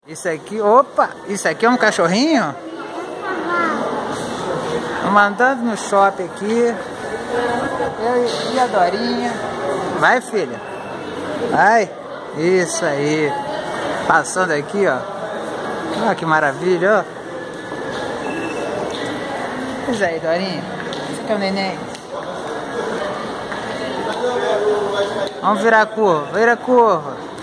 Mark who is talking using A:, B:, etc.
A: Isso aqui, opa, isso aqui é um cachorrinho? Mandando no shopping aqui. Eu e a Dorinha. Vai, filha. Vai. Isso aí. Passando aqui, ó. Olha que maravilha, ó. Pois aí, Dorinha. Esse aqui é o neném. Vamos virar a curva. Vira a curva.